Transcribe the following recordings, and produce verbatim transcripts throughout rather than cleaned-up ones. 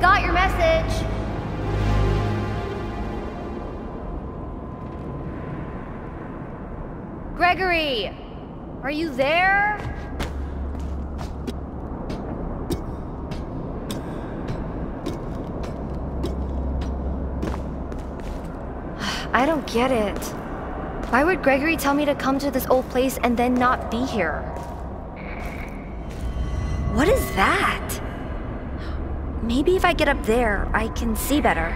got your message. Gregory, are you there? I don't get it. Why would Gregory tell me to come to this old place and then not be here? What is that? Maybe if I get up there, I can see better.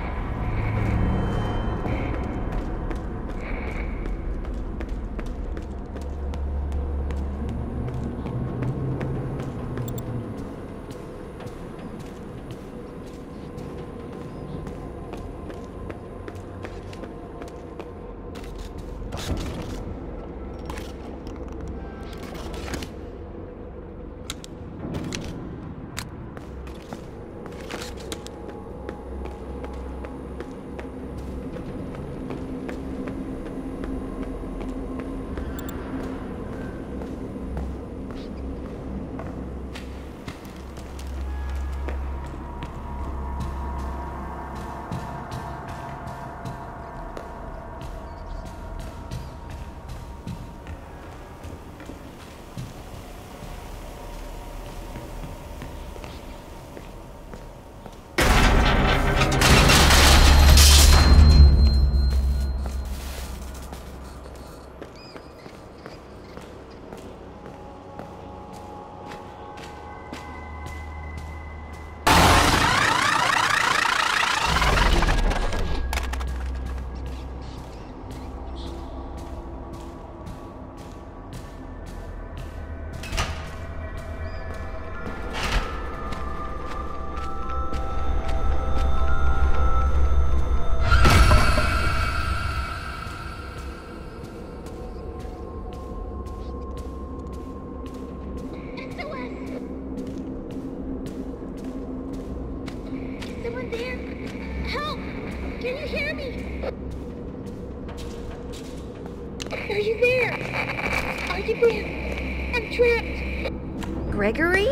Gregory?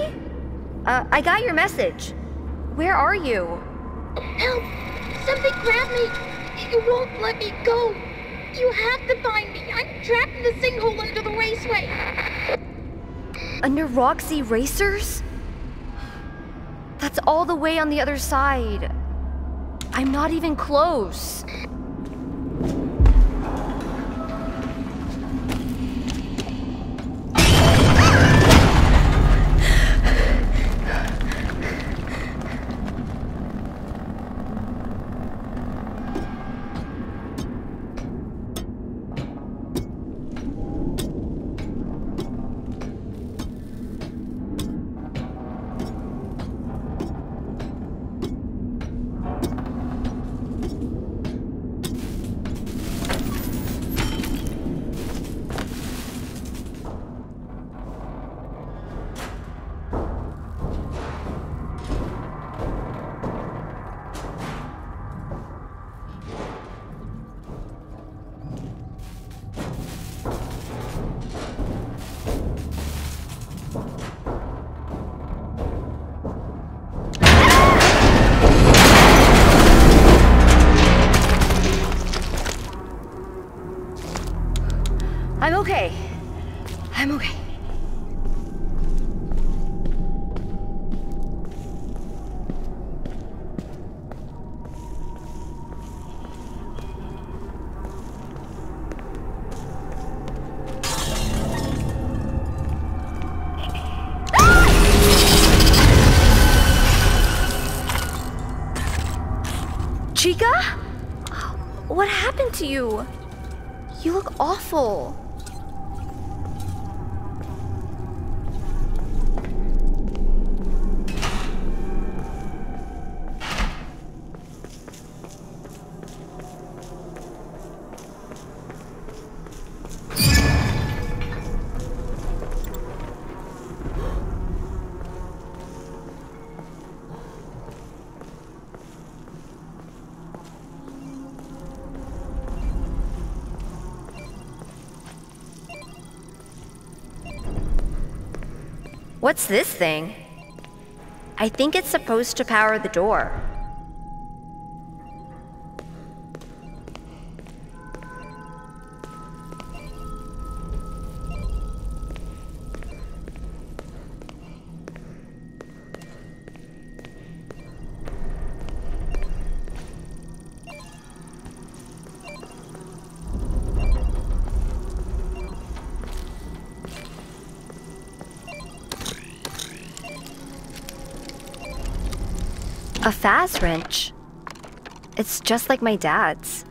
Uh, I got your message. Where are you? Help! Something grabbed me! You won't let me go! You have to find me! I'm trapped in the sinkhole under the raceway! Under Roxy Racers? That's all the way on the other side. I'm not even close. I'm okay. I'm okay. Chica? What happened to you? You look awful. What's this thing? I think it's supposed to power the door. A fast wrench? It's just like my dad's.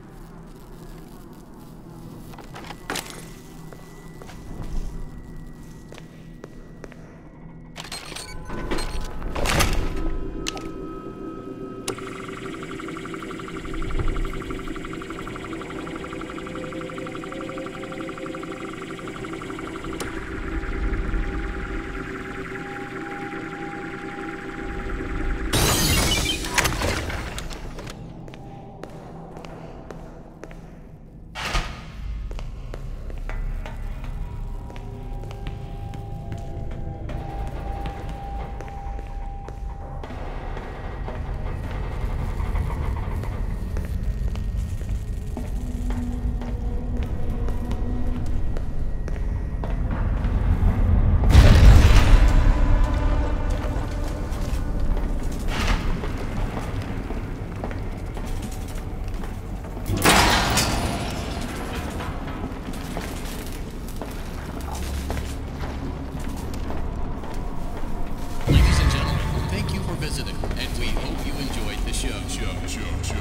And we hope you enjoyed the show. Show, show, show.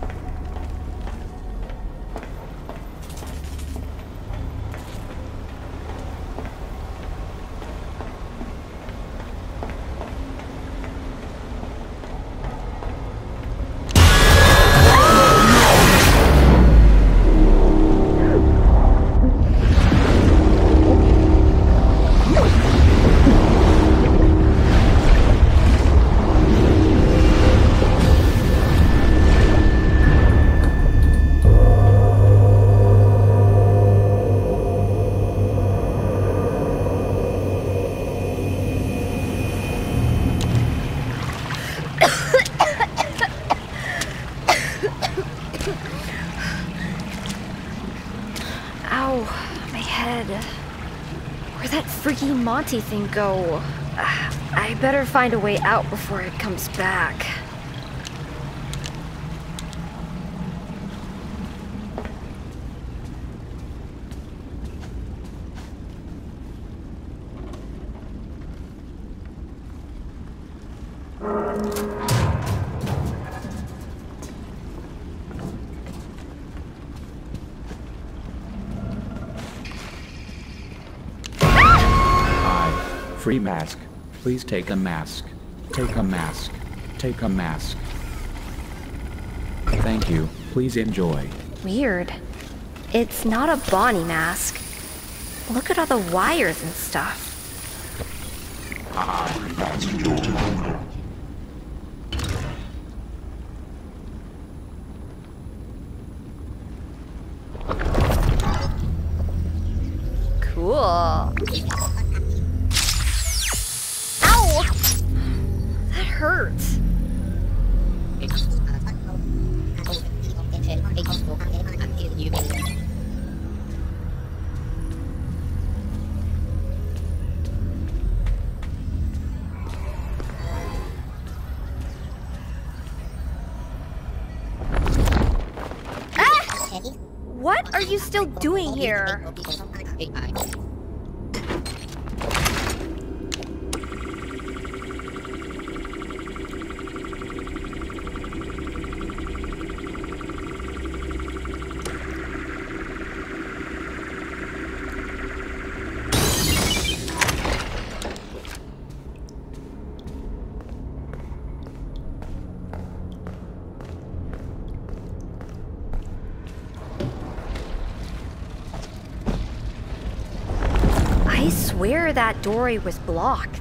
Where'd that freaky Monty thing go? Uh, I better find a way out before it comes back. Free mask. Please take a mask. Take a mask. Take a mask. Thank you. Please enjoy. Weird. It's not a Bonnie mask. Look at all the wires and stuff. Cool. That hurts. Ah! What are you still doing here? I swear that doorway was blocked.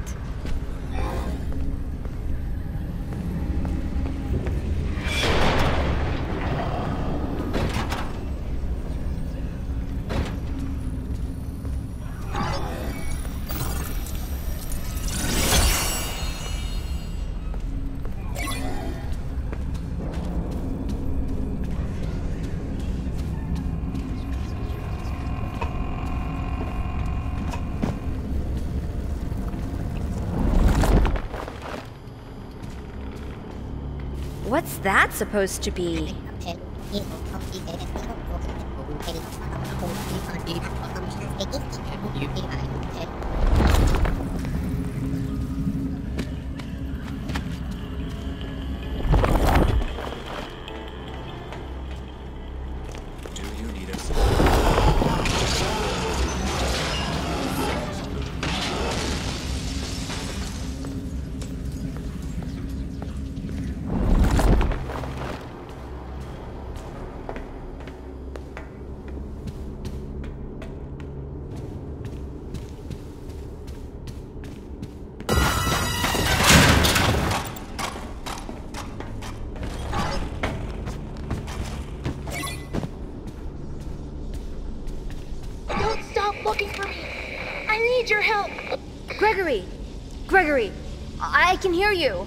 What's that supposed to be? looking for me. I need your help. Gregory! Gregory! I, I can hear you.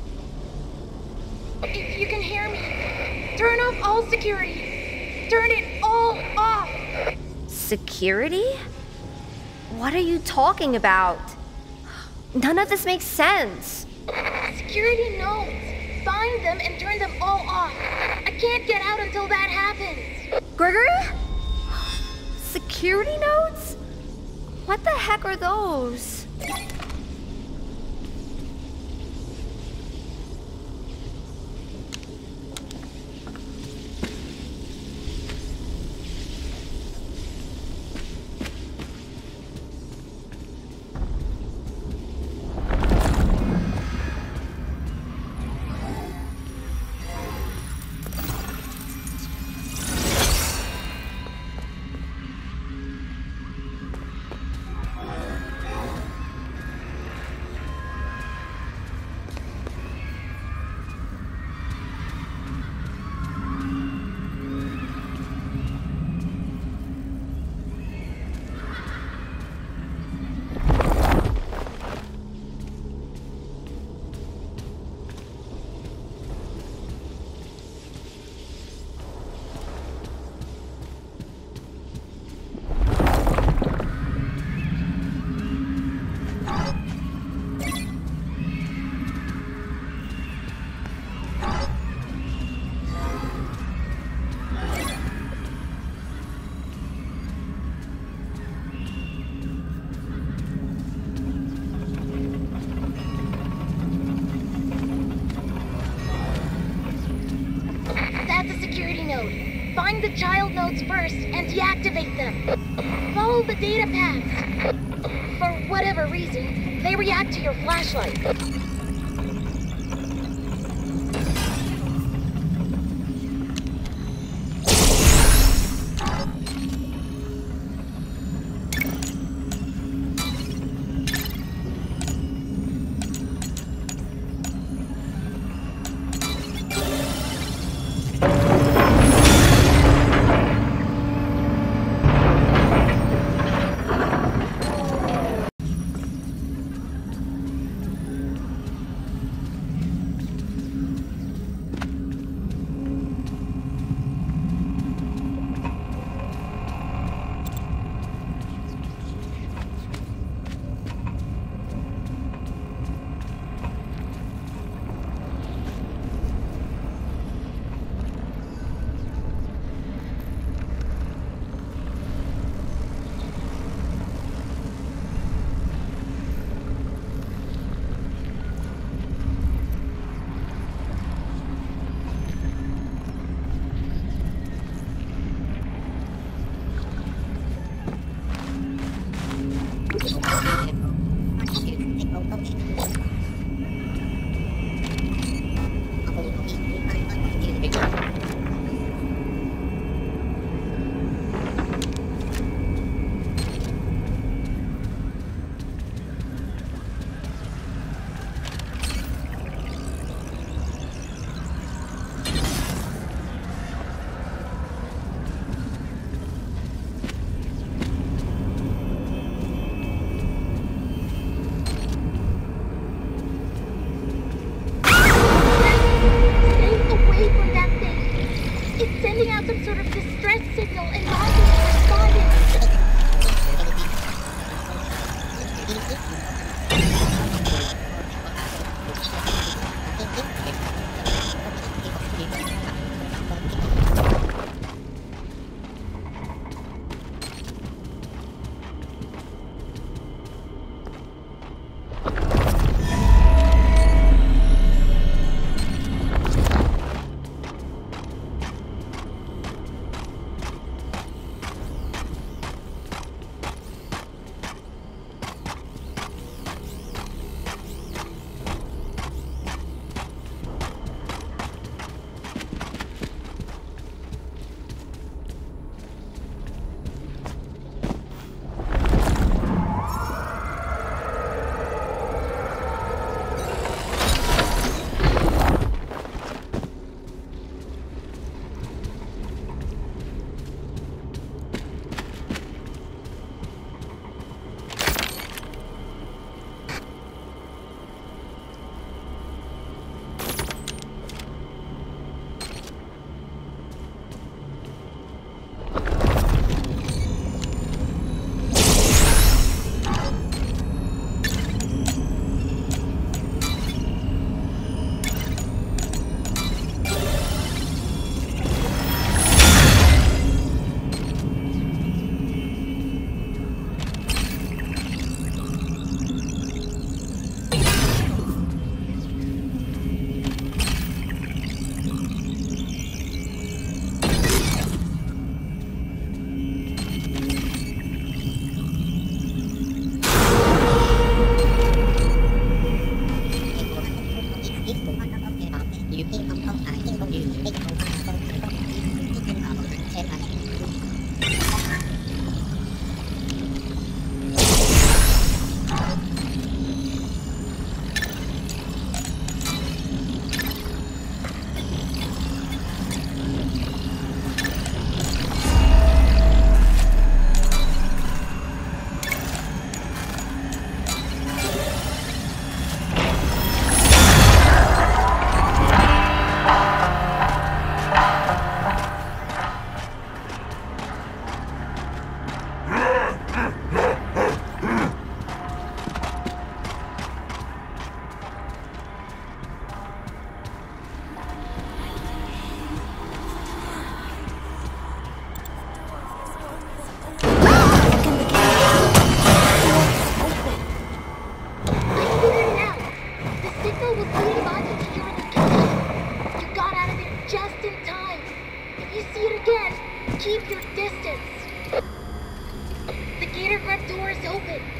If you can hear me, turn off all security. Turn it all off. Security? What are you talking about? None of this makes sense. Security nodes. Find them and turn them all off. I can't get out until that happens. Gregory? Security nodes? What the heck are those? Find the child nodes first and deactivate them. Follow the data paths. For whatever reason, they react to your flashlight.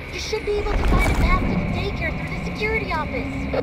You should be able to find a path to the daycare through the security office.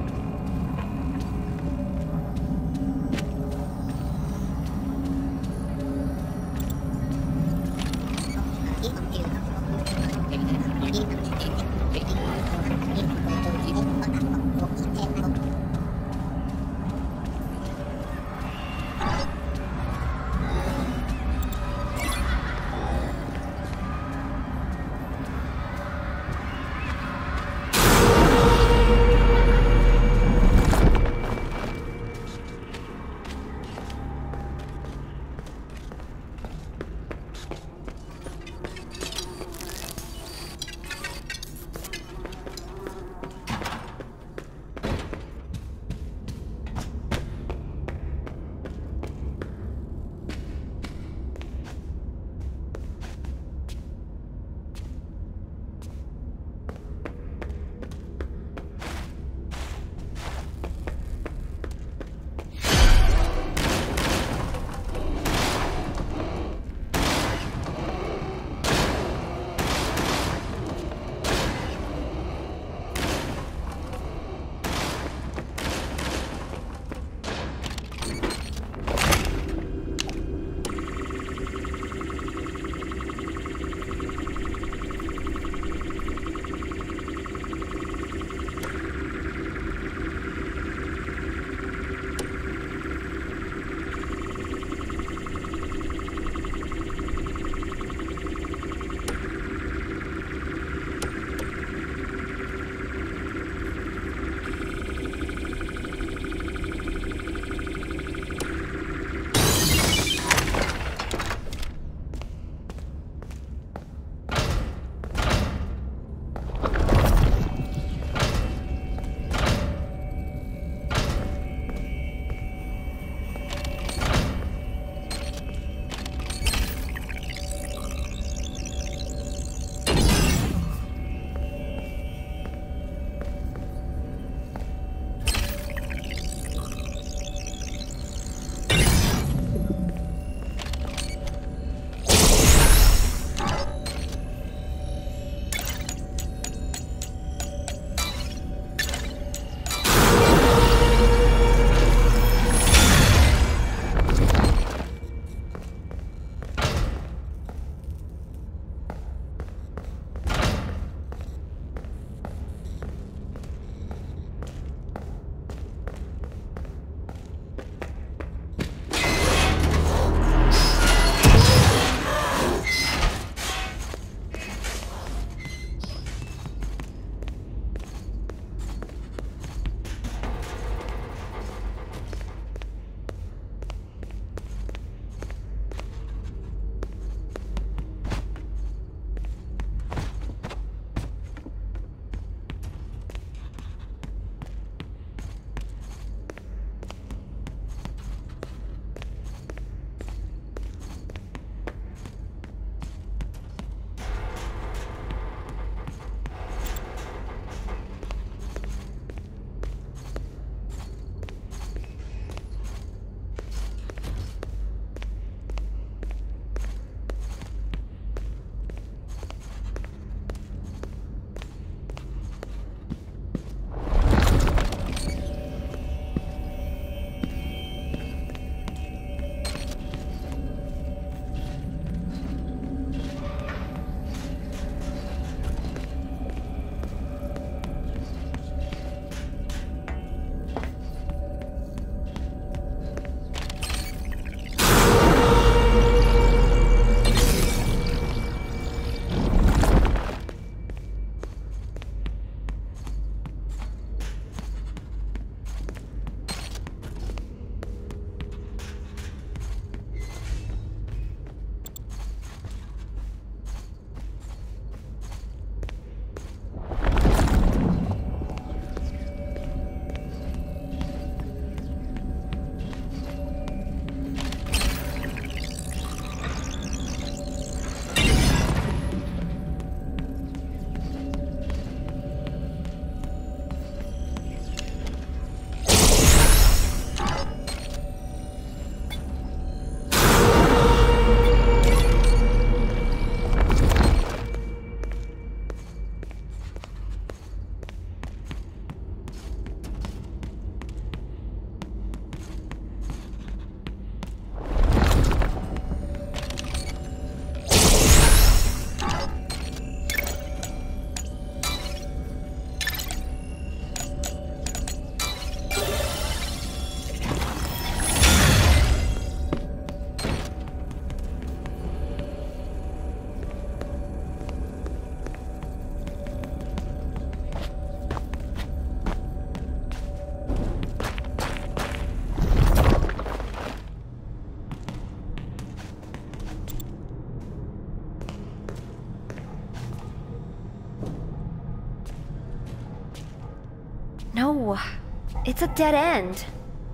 No, it's a dead end.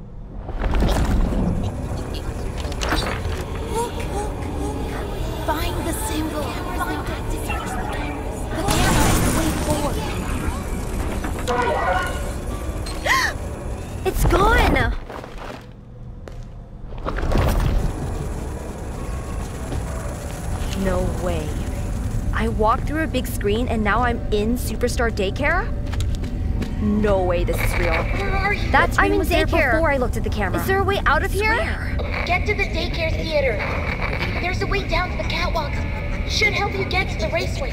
Look, look, look. Find the symbol. Find it. The camera is the way forward. It's gone! No way. I walked through a big screen and now I'm in Superstar Daycare? No way this is real. Where are you? That's I'm in was there daycare. before I looked at the camera. Is there a way out of here? Get to the daycare theater. There's a way down to the catwalks. Should help you get to the raceway.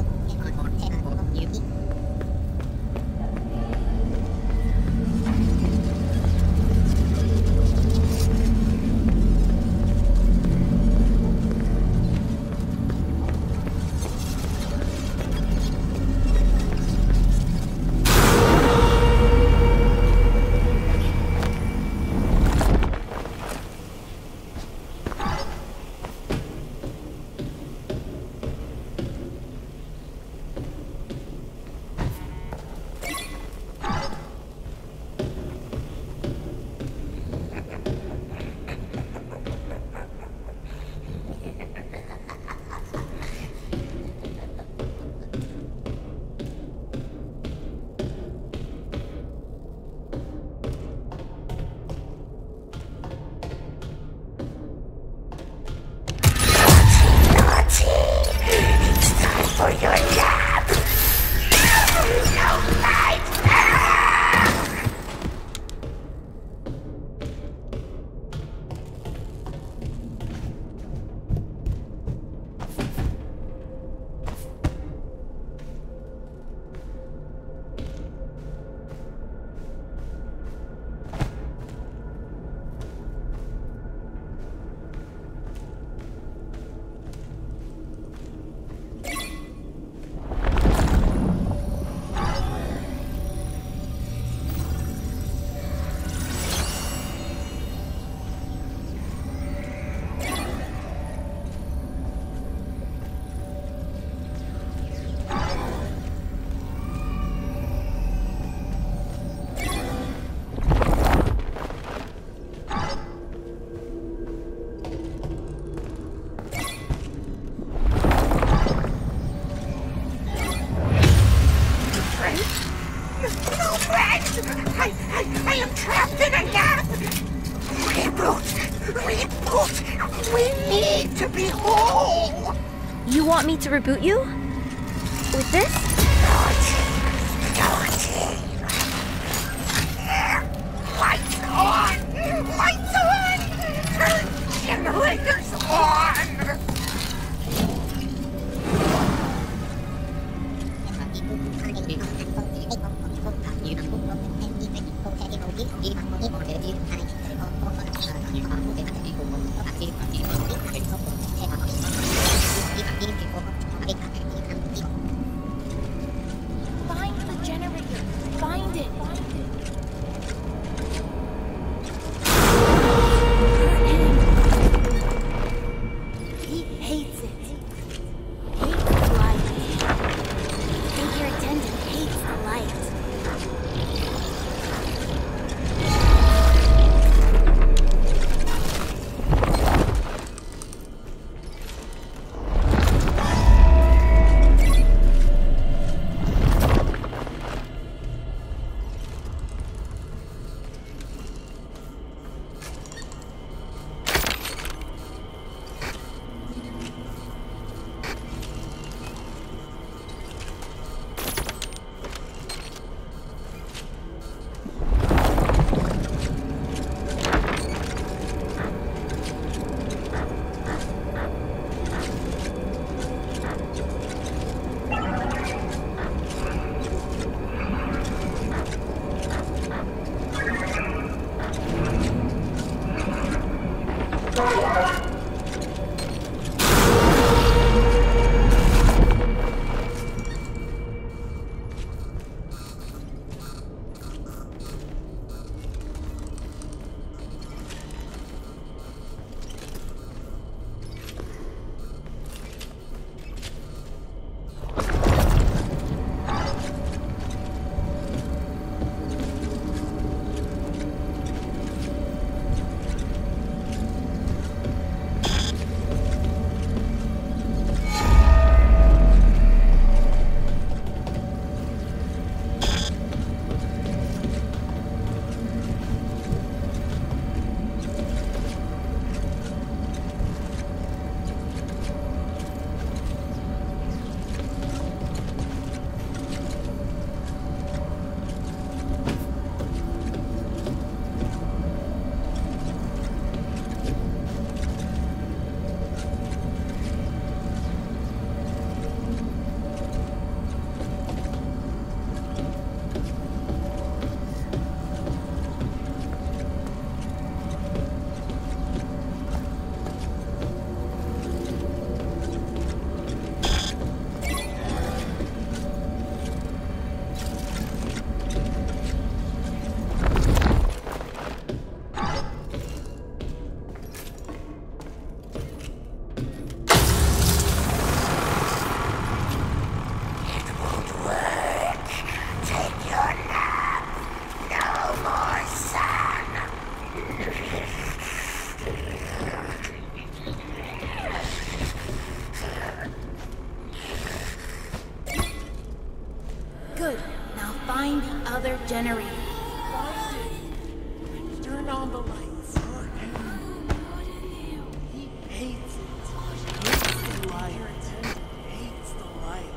You want me to reboot you? With this? Lights on! Lights on! Turn generators on! Find the generator. Find it. He hates it. Hates the light. Figure attendant hates the light. Good. Now find the other generator. Turn on the lights. He hates it. Hates the light. Hates the light.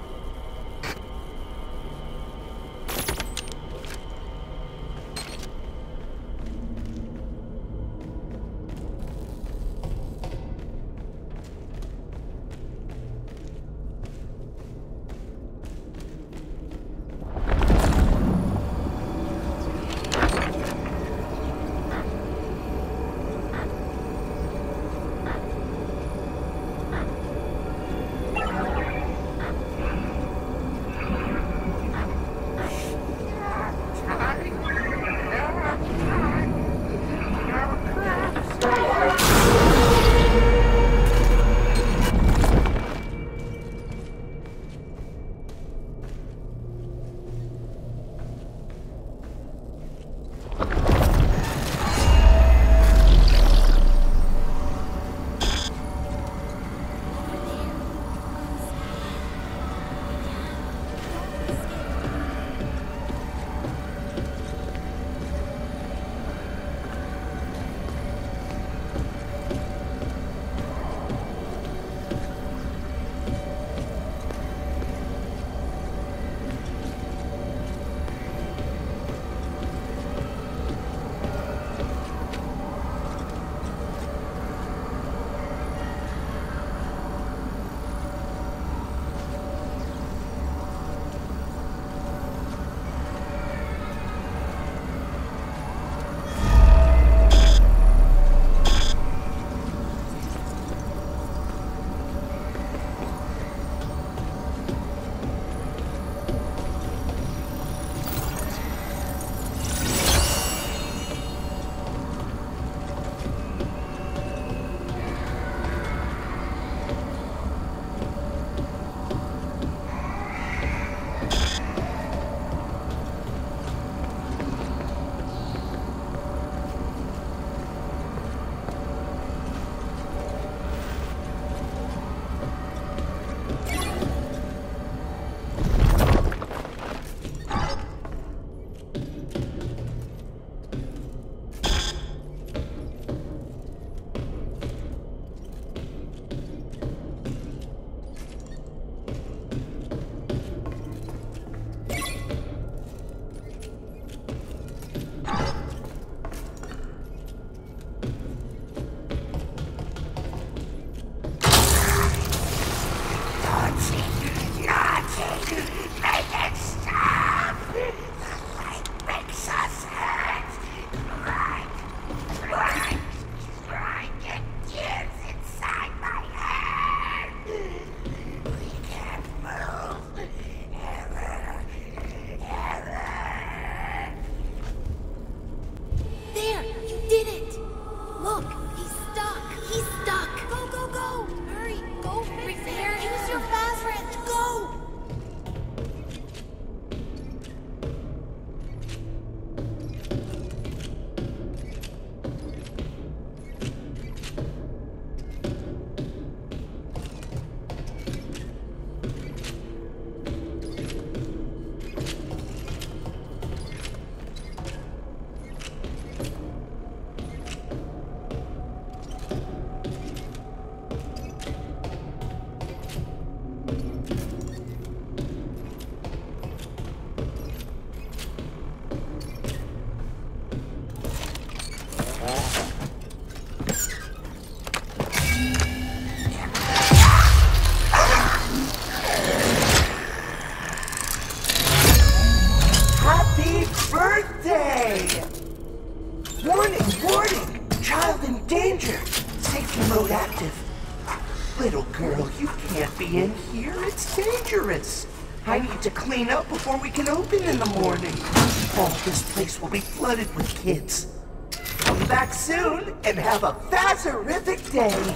Little girl, you can't be in here. It's dangerous. I need to clean up before we can open in the morning. Oh, this place will be flooded with kids. Come back soon and have a fazerific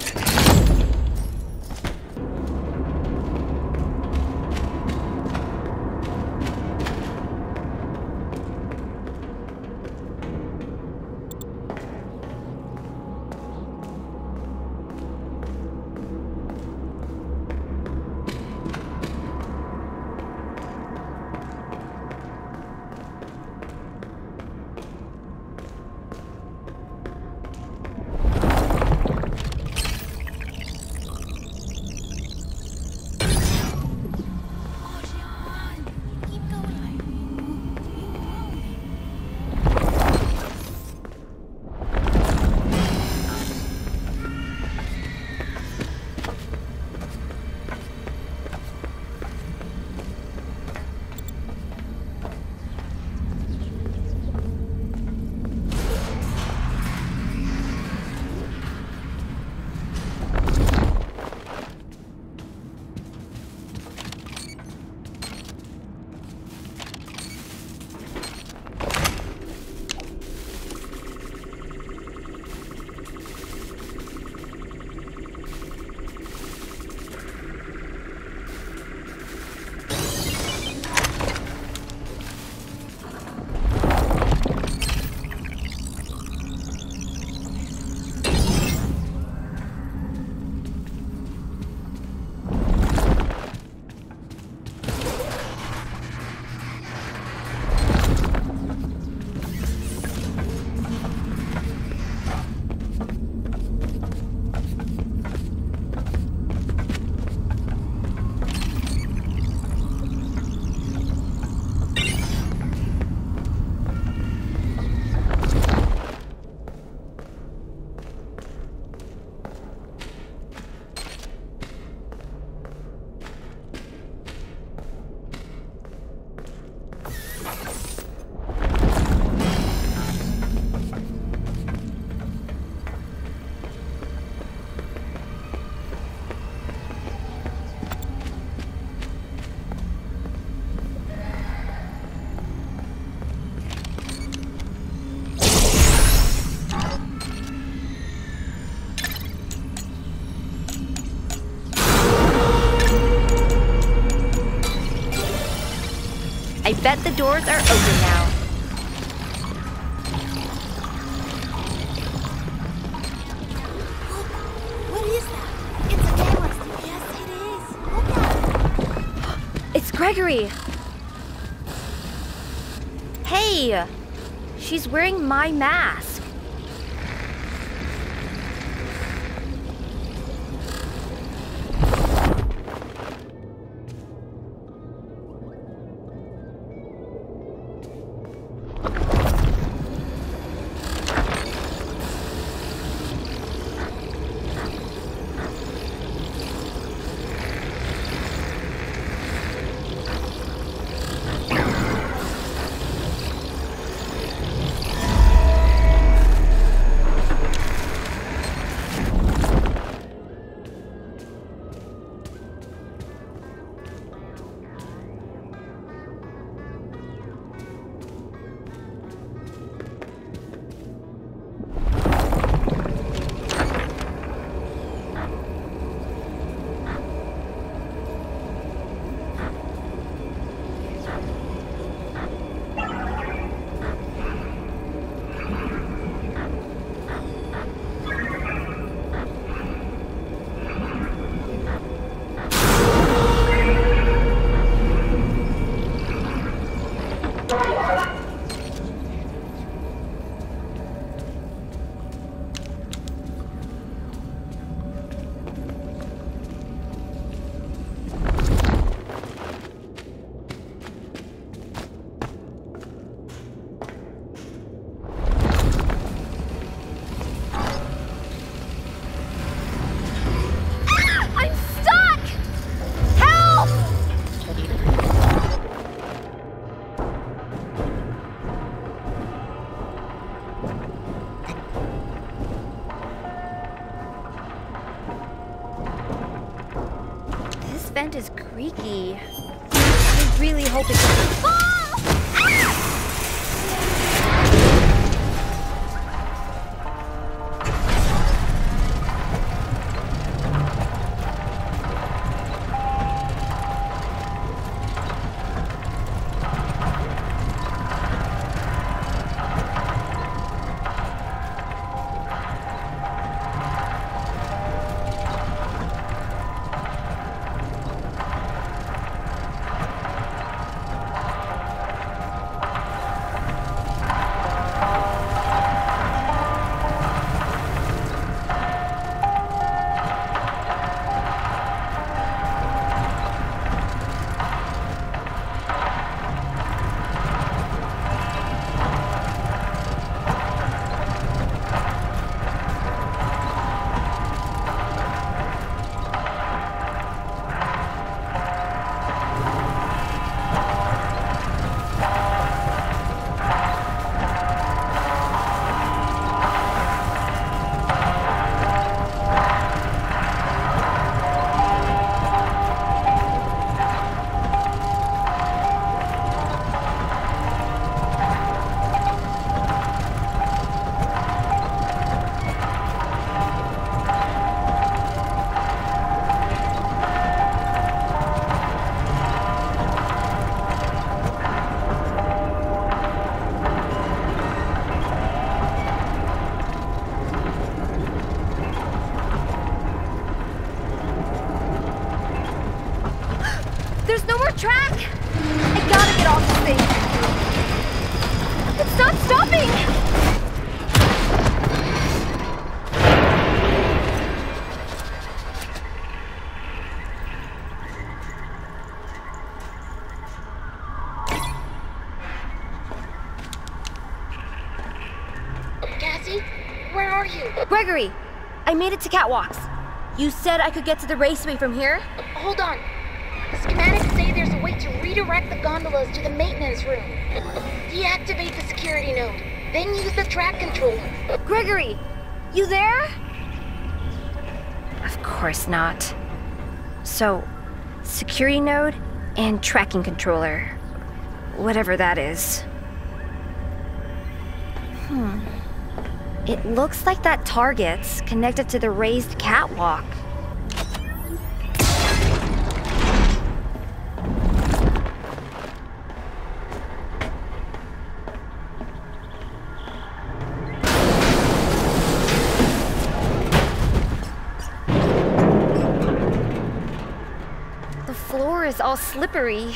day. I bet the doors are open now. What is that? It's a camera. Yes, it is. Look at it. It's Gregory. Hey, she's wearing my mask. Vent is creaky. I really hope it doesn't fall! Ah! There's no more track! I gotta get off this thing! It's not stopping! Cassie, where are you? Gregory, I made it to Catwalks. You said I could get to the raceway from here? Hold on. The schematics say there's a way to redirect the gondolas to the maintenance room. Deactivate the security node, then use the track controller. Gregory, you there? Of course not. So, security node and tracking controller. Whatever that is. Hmm. It looks like that target's connected to the raised catwalk. is all slippery.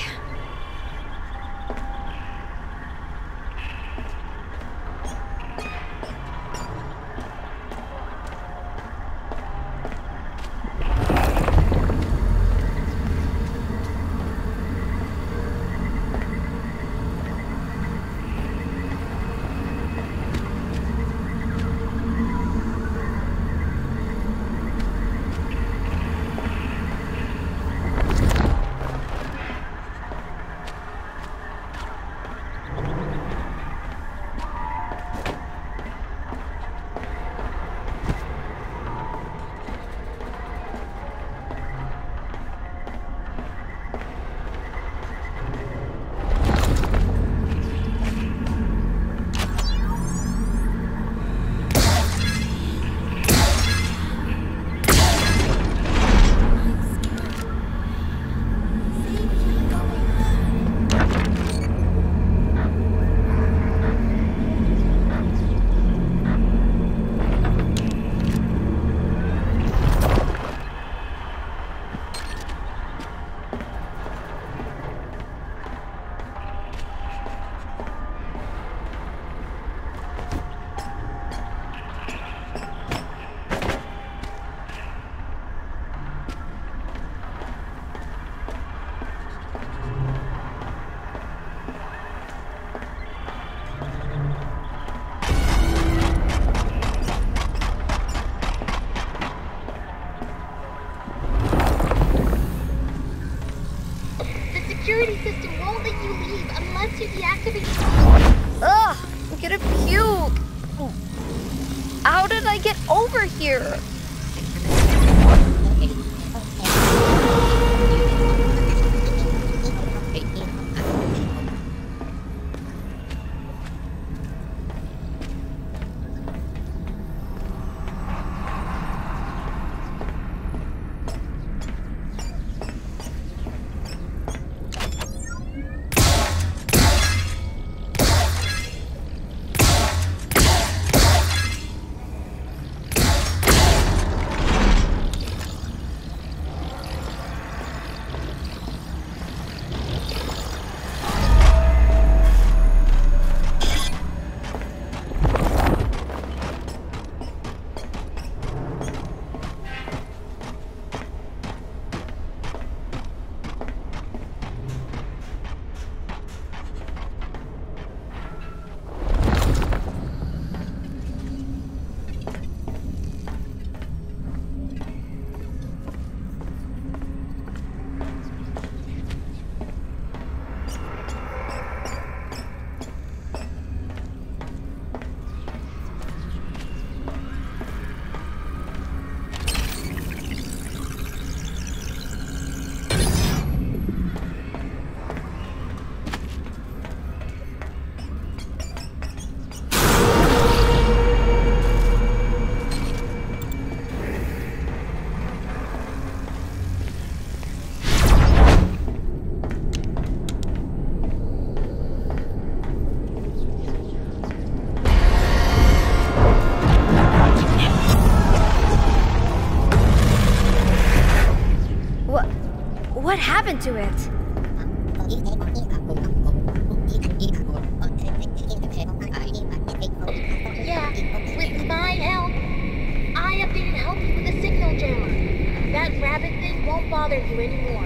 security system won't let you leave unless you deactivate. Ugh, I'm gonna puke. How did I get over here? What happened to it? Yeah, with my help. I updated help with the signal jammer. That rabbit thing won't bother you anymore.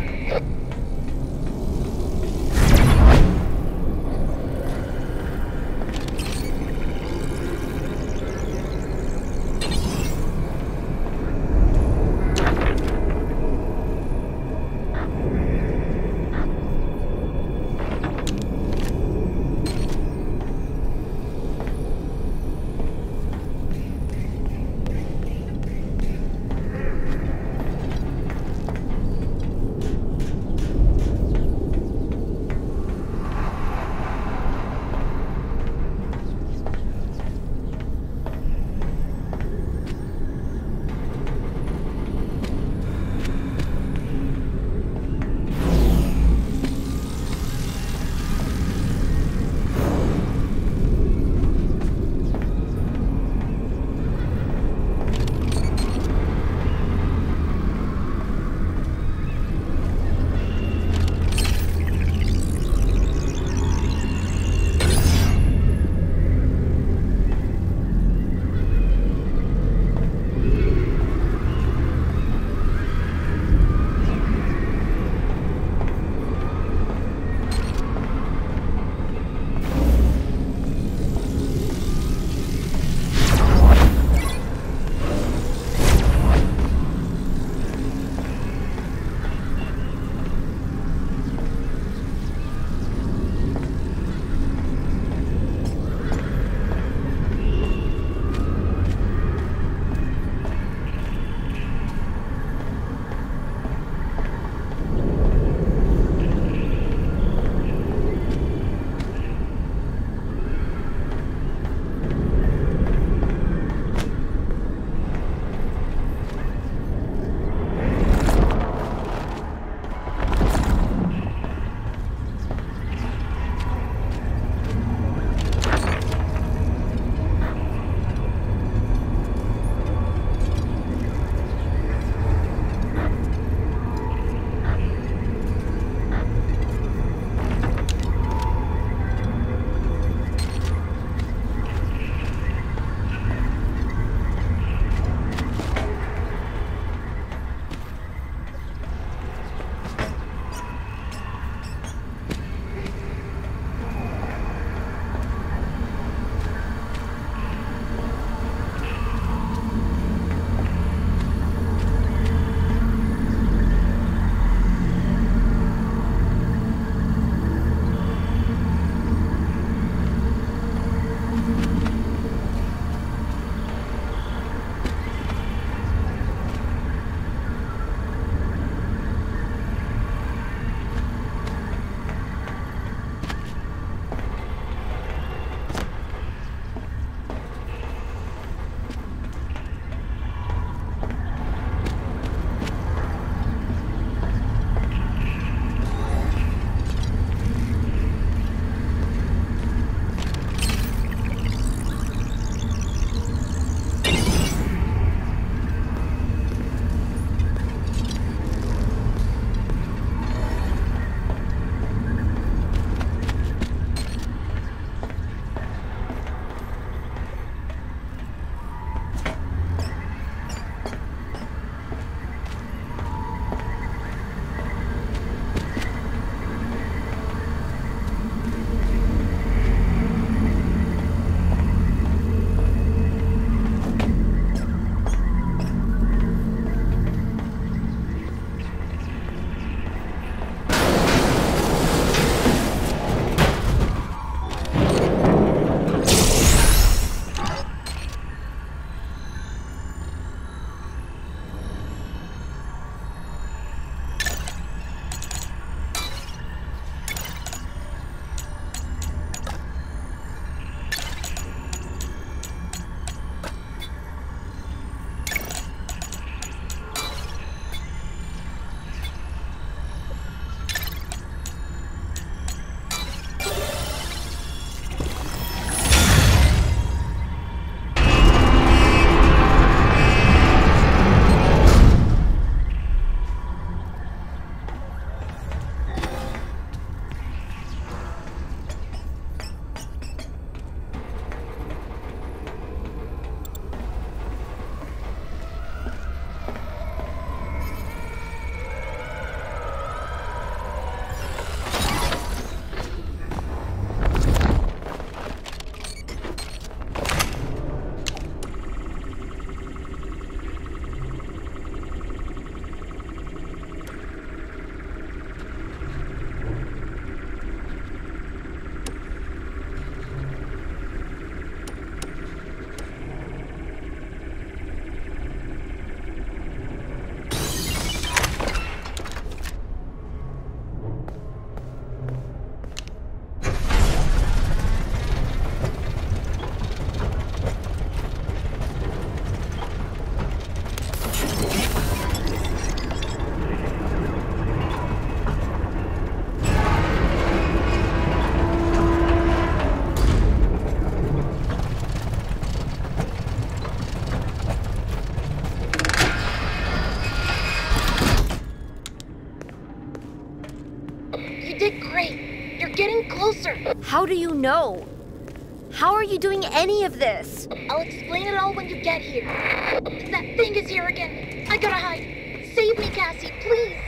getting closer. How do you know? How are you doing any of this? I'll explain it all when you get here. That thing is here again. I gotta hide. Save me, Cassie, please.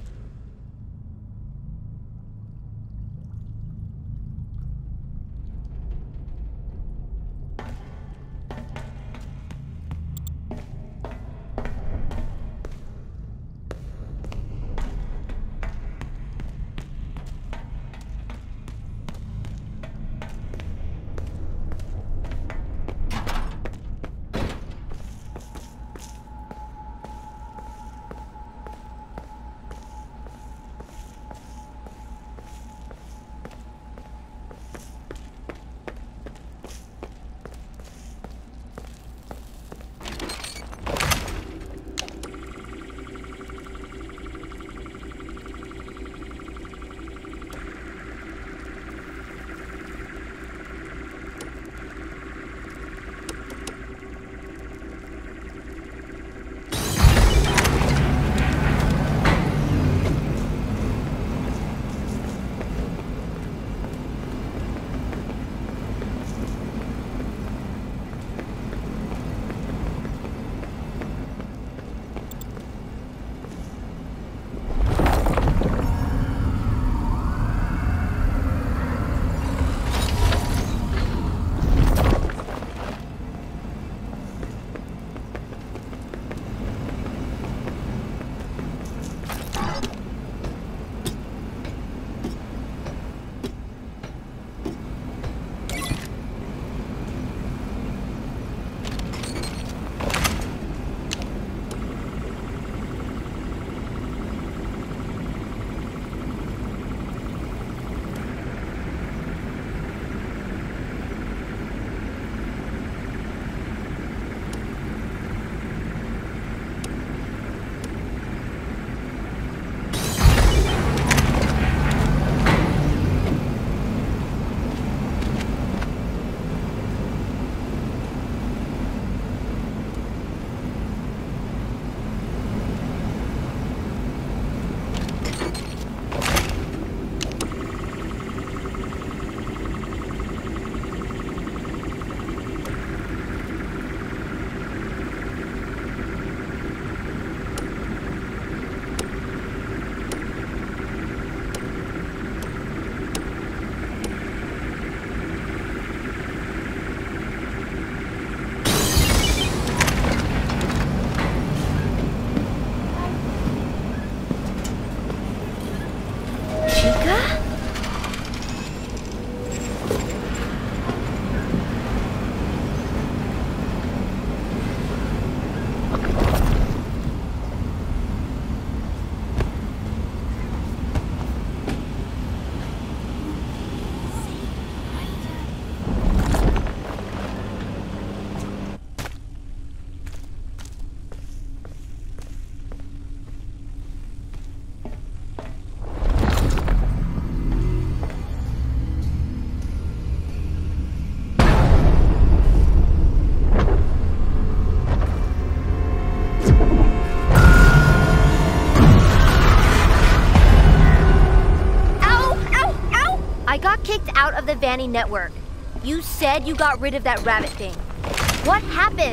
Out of the Vanny network. You said you got rid of that rabbit thing. What happened?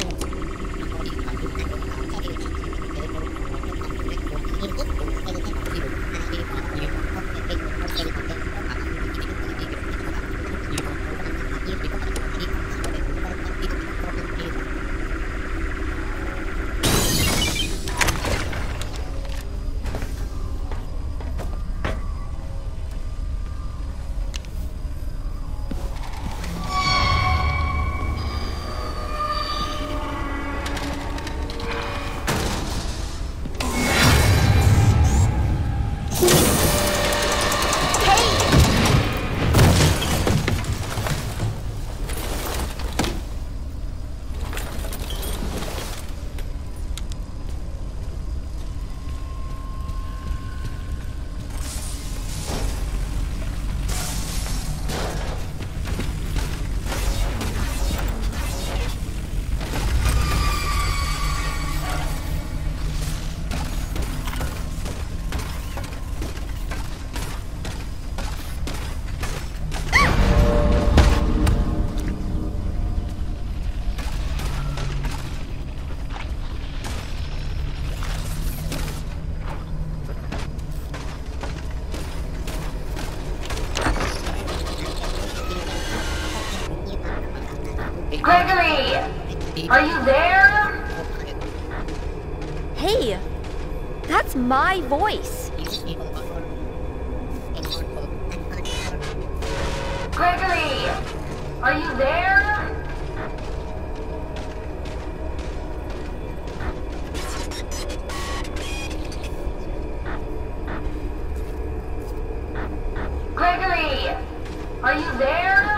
Gregory! Are you there? Hey, that's my voice. Gregory! Are you there? Gregory! Are you there?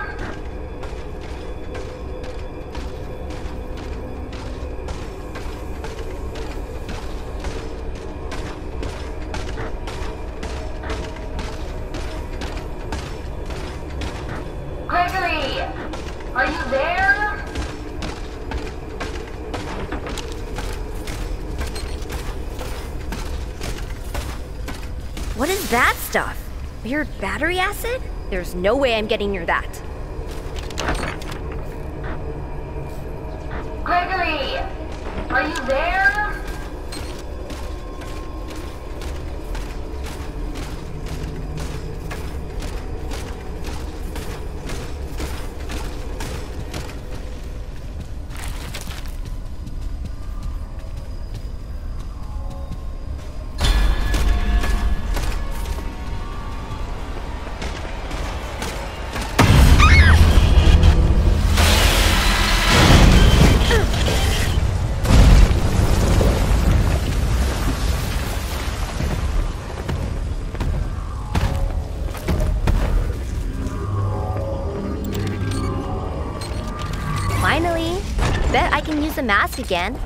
Gregory! Are you there? What is that stuff? Weird battery acid? There's no way I'm getting near that. Gregory! Are you there? Finally! Bet I can use the mask again.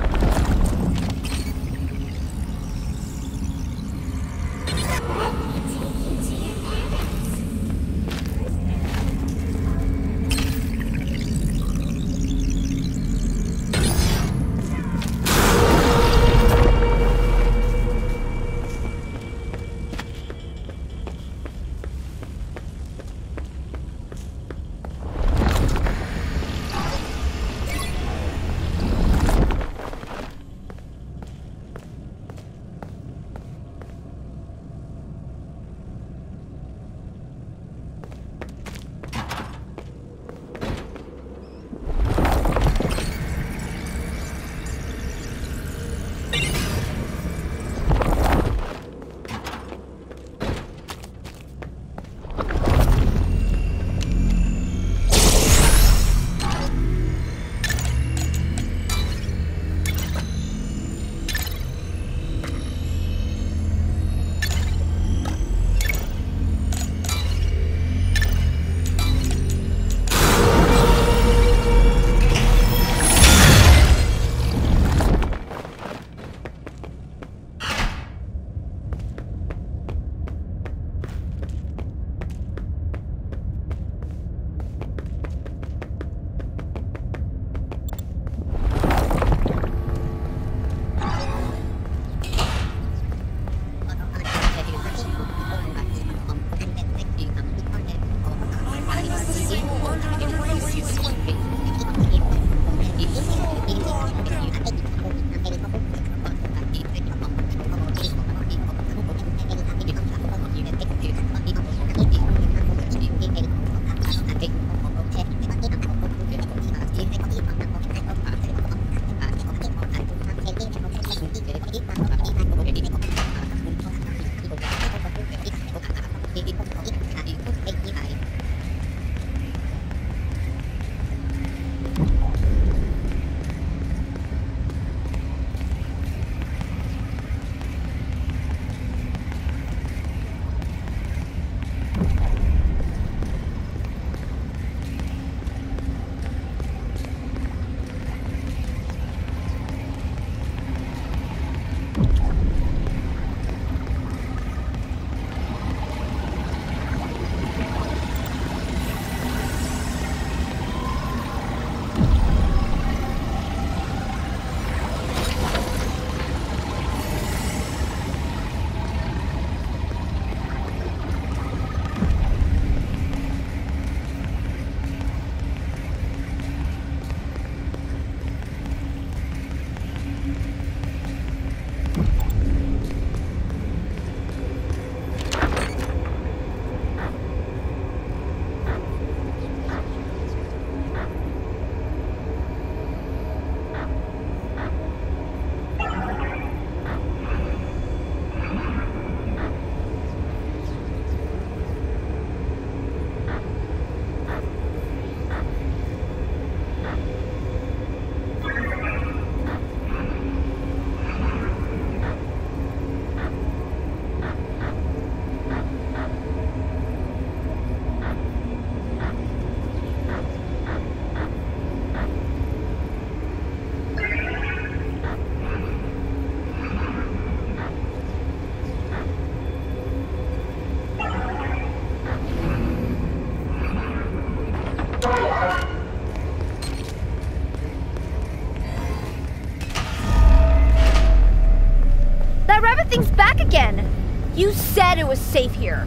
You said it was safe here.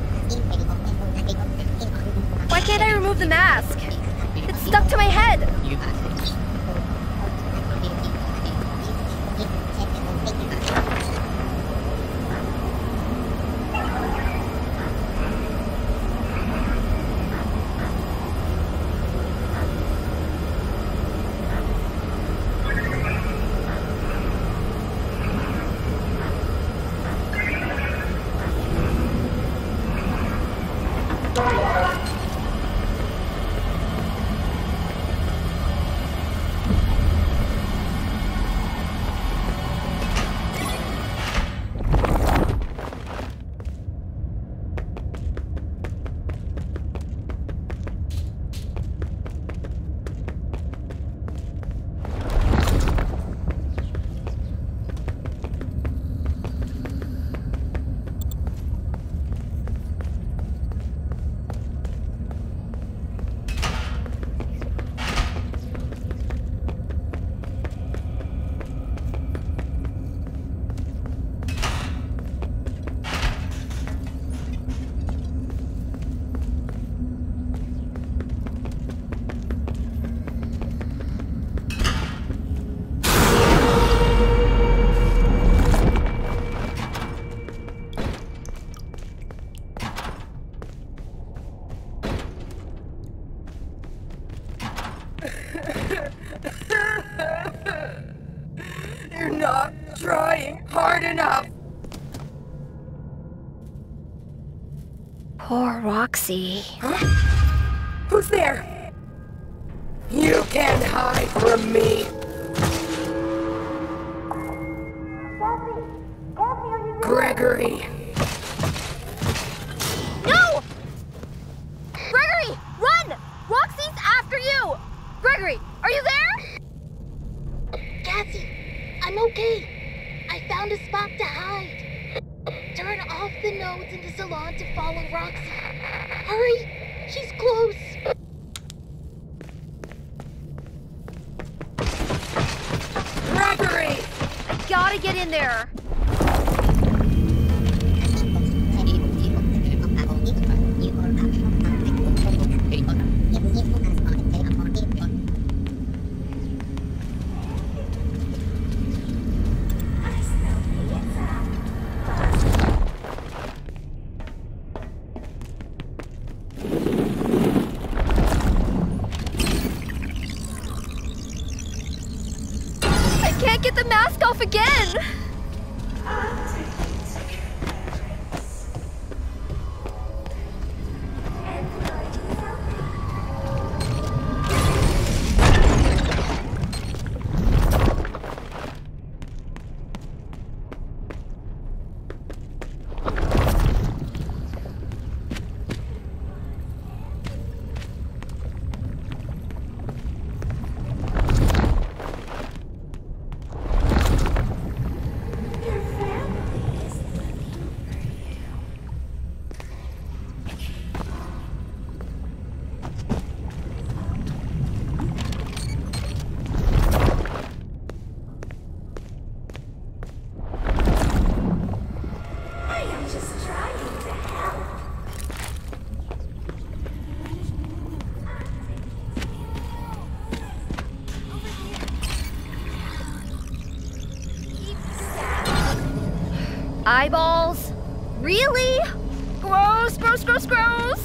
Why can't I remove the mask? It's stuck to my head. You're not trying hard enough. Poor Roxy. Huh? Who's there? You can't hide from me. Gregory. No! Gregory, run! Roxy's after you! Gregory, are you there? Cassie, I'm okay. I found a spot to hide. Turn off the nodes in the salon to follow Roxy. Hurry! She's close. Gregory! I gotta get in there. Get the mask off again! Eyeballs? Really? Gross, gross, gross, gross!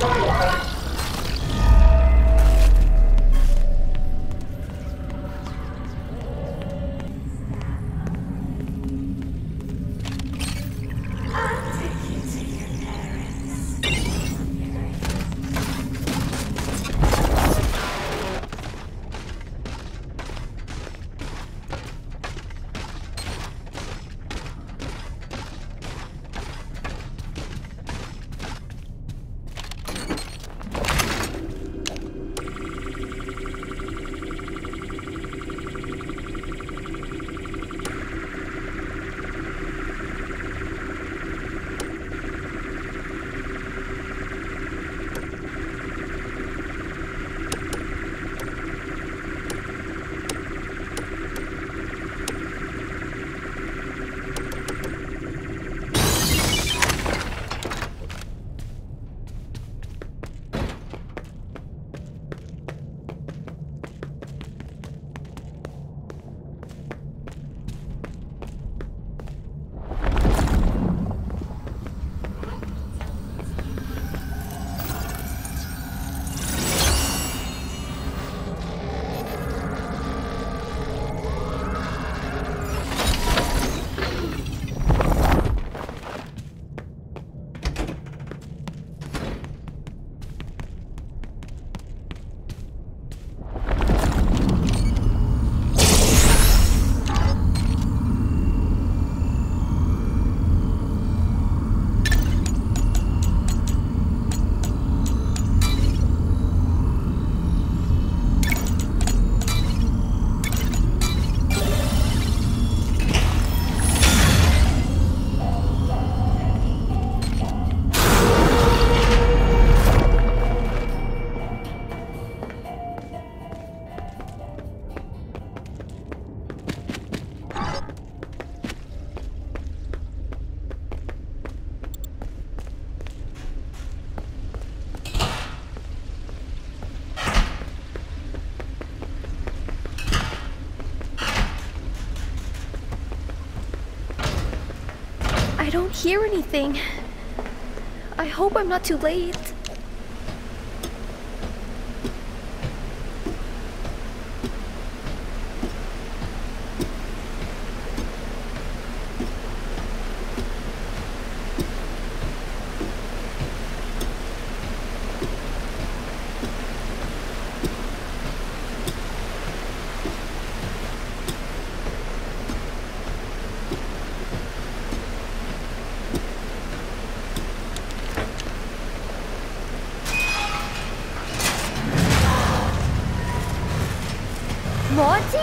I don't hear anything. I hope I'm not too late. Monty?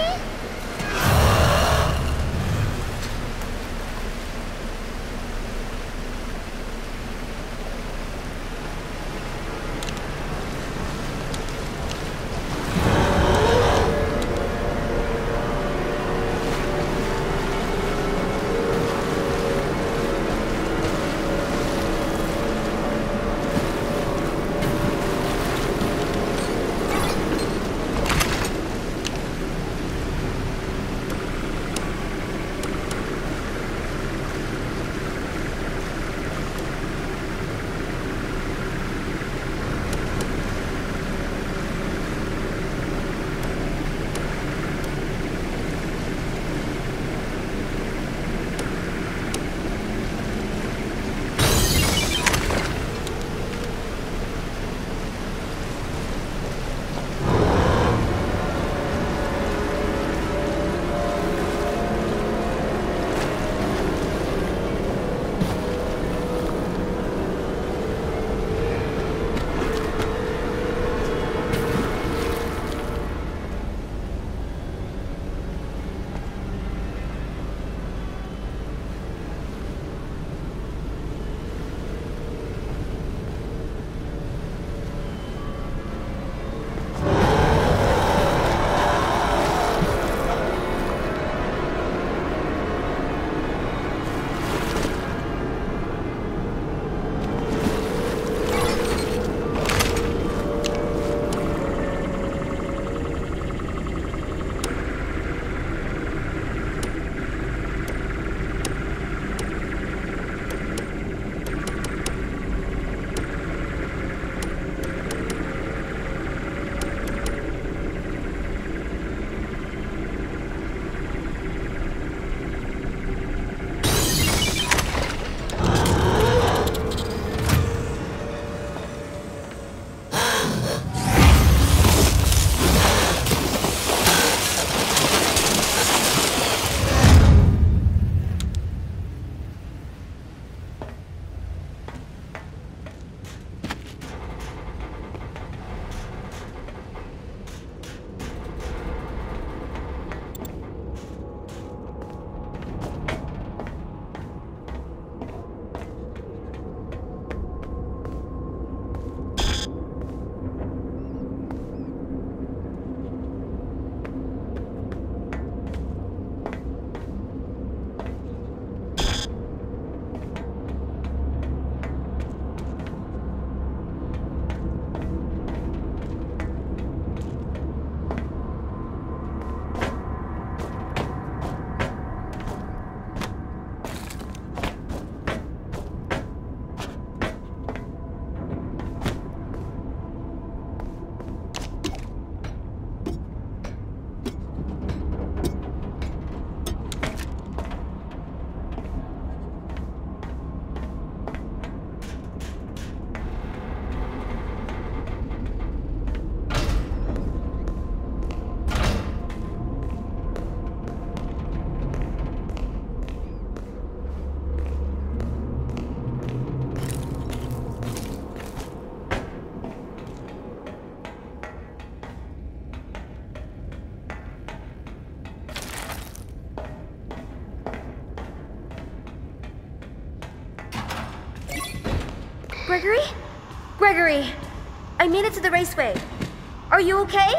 Gregory? Gregory, I made it to the raceway. Are you okay?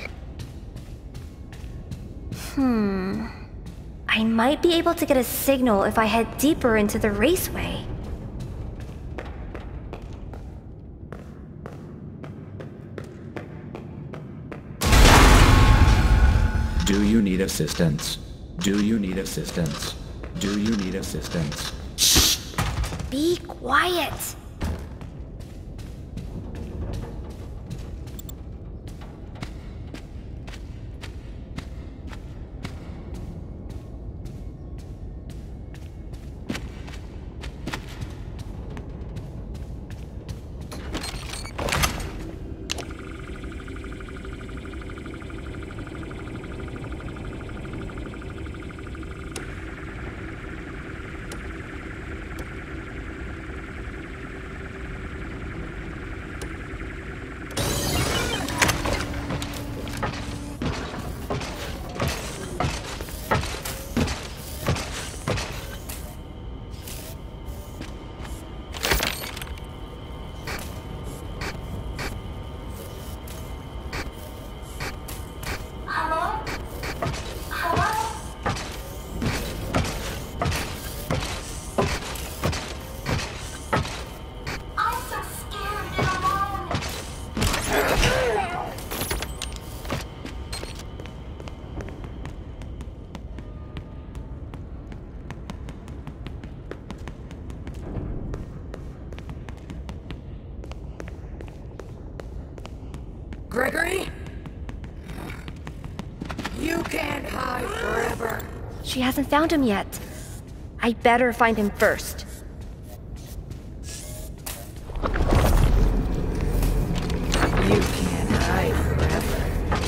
Hmm. I might be able to get a signal if I head deeper into the raceway. Do you need assistance? Do you need assistance? Do you need assistance? Shh! Be quiet! Gregory? You can't hide forever. She hasn't found him yet. I better find him first. You can't hide forever.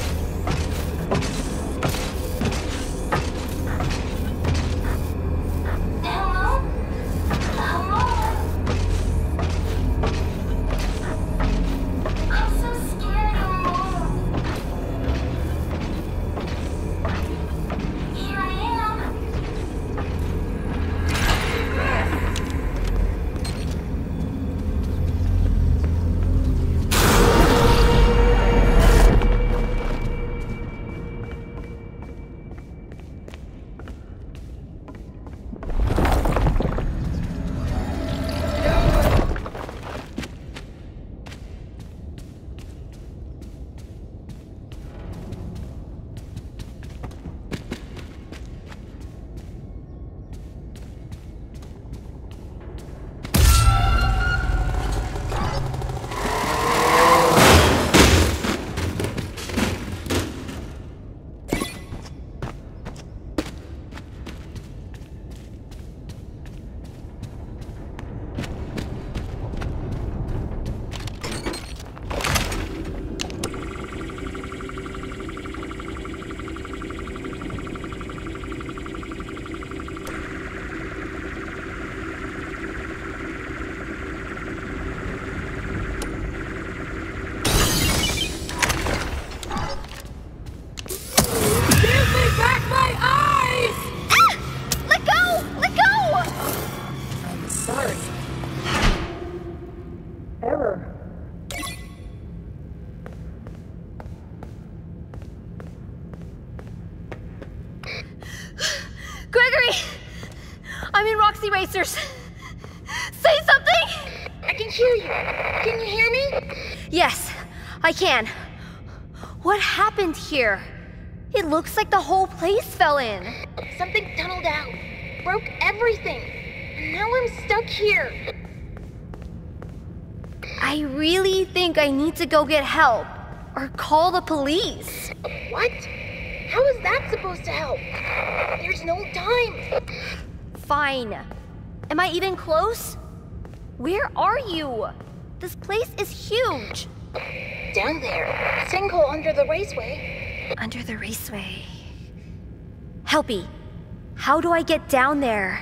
Hello? Hello? I'm so scared alone. Here I am. I'm in Roxy Racers. Say something! I can hear you. Can you hear me? Yes, I can. What happened here? It looks like the whole place fell in. Something tunneled out. Broke everything. And now I'm stuck here. I really think I need to go get help. Or call the police. What? How is that supposed to help? There's no time. Fine. Am I even close? Where are you? This place is huge. Down there. Sinkhole under the raceway. Under the raceway. Helpy, how do I get down there?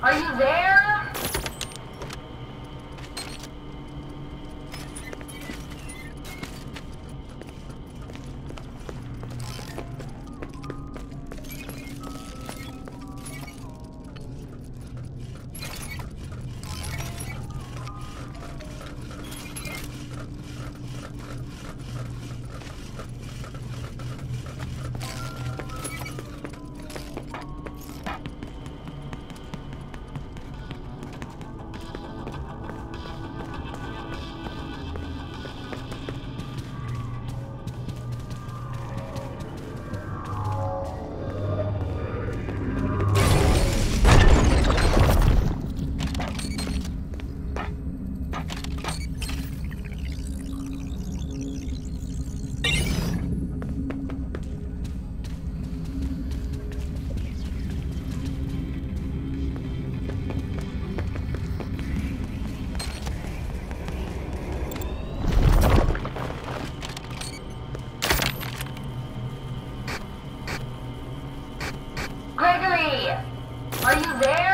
Are you there? Are you there?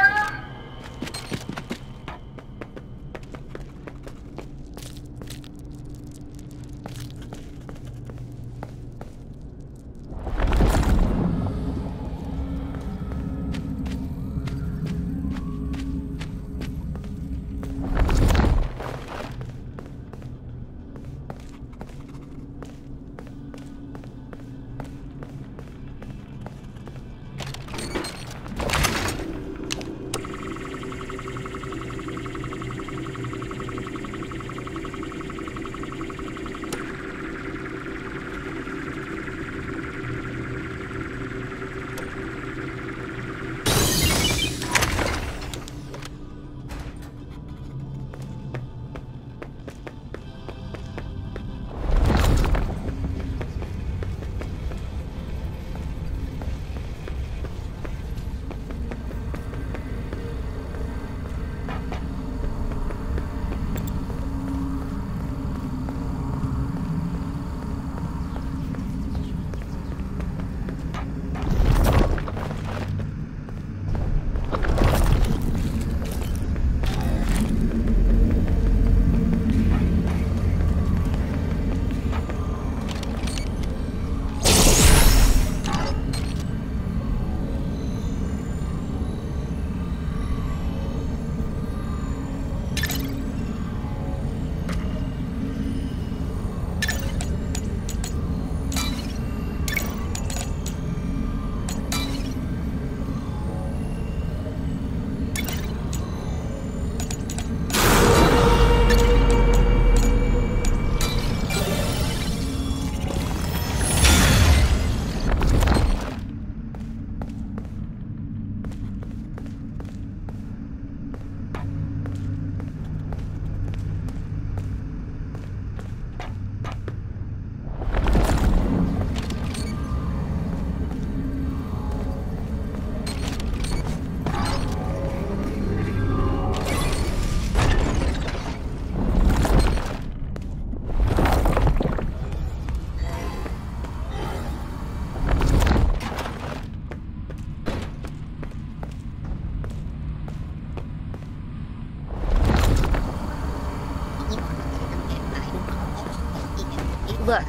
Look,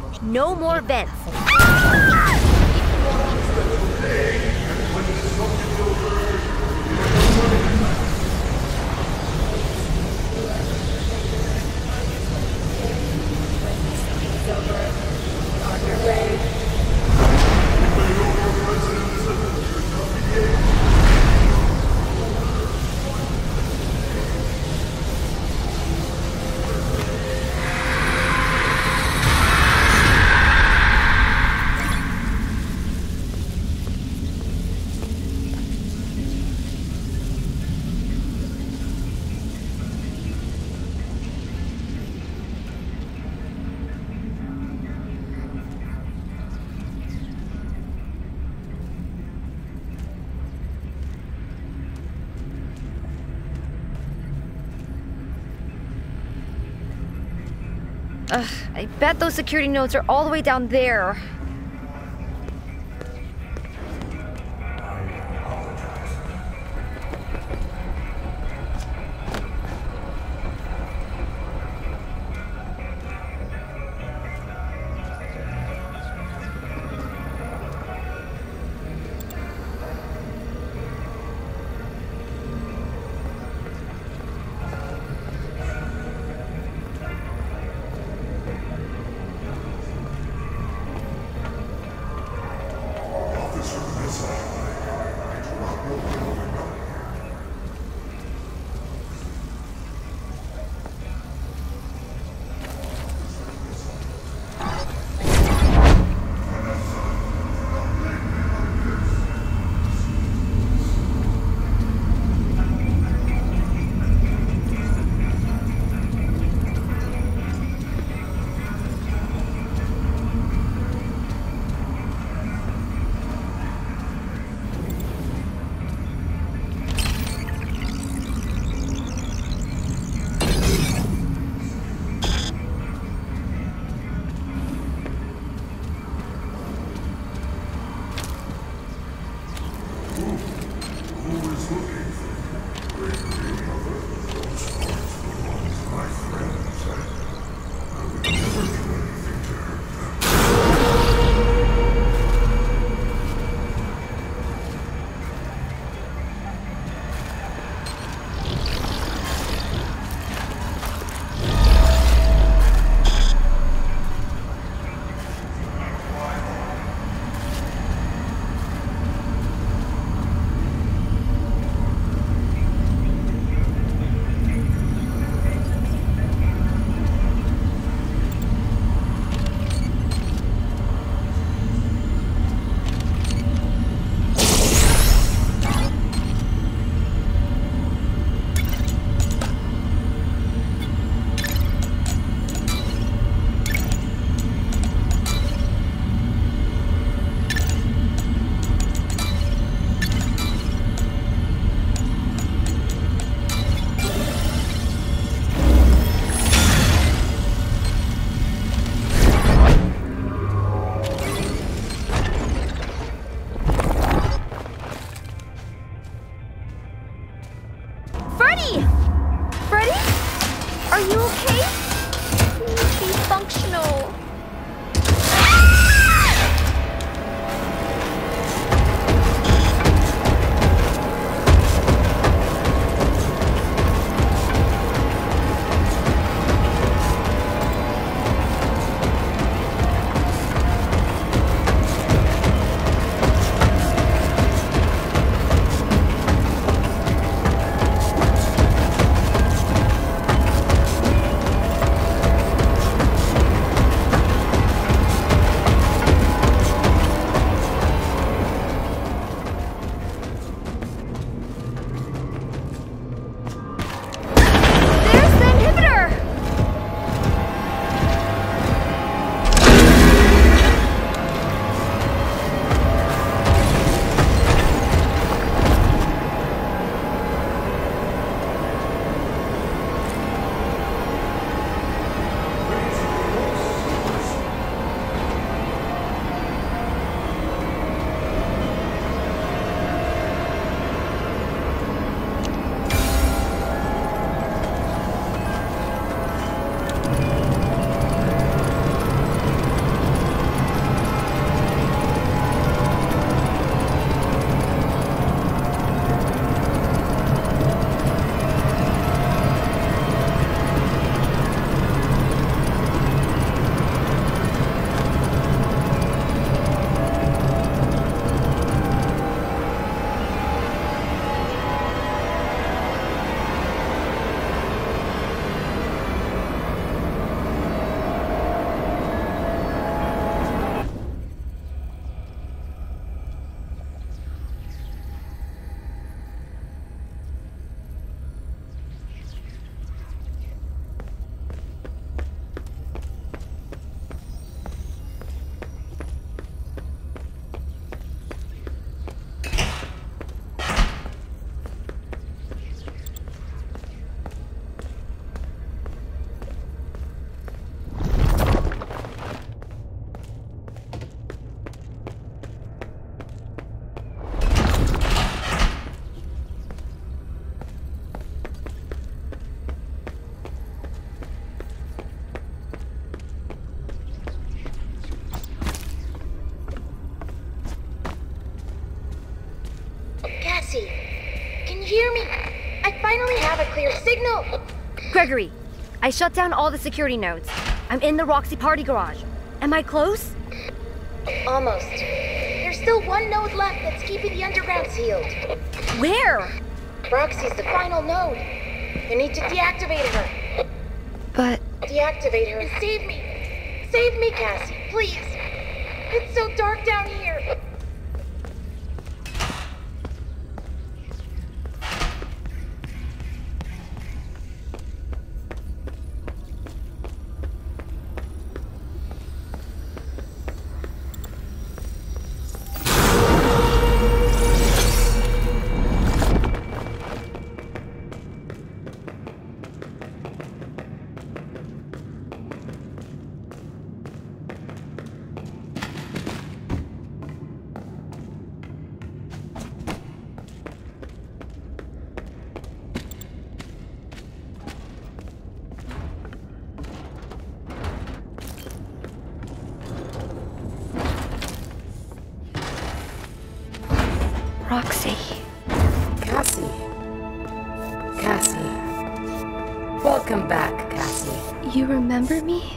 no more vents. Ugh, I bet those security notes are all the way down there. finally have a clear signal! Gregory, I shut down all the security nodes. I'm in the Roxy party garage. Am I close? Almost. There's still one node left that's keeping the underground sealed. Where? Roxy's the final node. You need to deactivate her. But... Deactivate her and save me. Save me, Cassie, please. It's so dark down here. Roxy. Cassie. Cassie. Welcome back, Cassie. You remember me?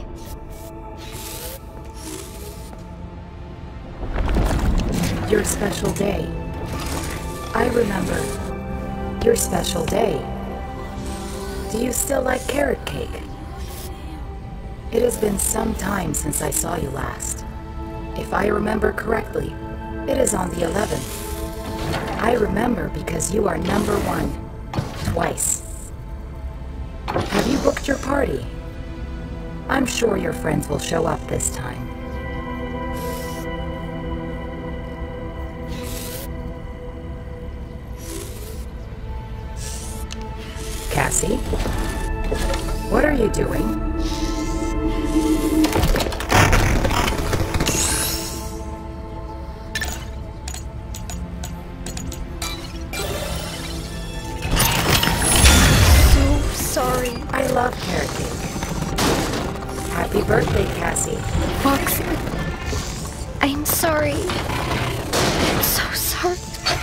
Your special day. I remember. Your special day. Do you still like carrot cake? It has been some time since I saw you last. If I remember correctly, it is on the eleventh. I remember because you are number one. Twice. Have you booked your party? I'm sure your friends will show up this time. Cassie? What are you doing? Sorry. I love carrot cake. Happy birthday, Cassie. Roxy. I'm sorry. I'm so sorry.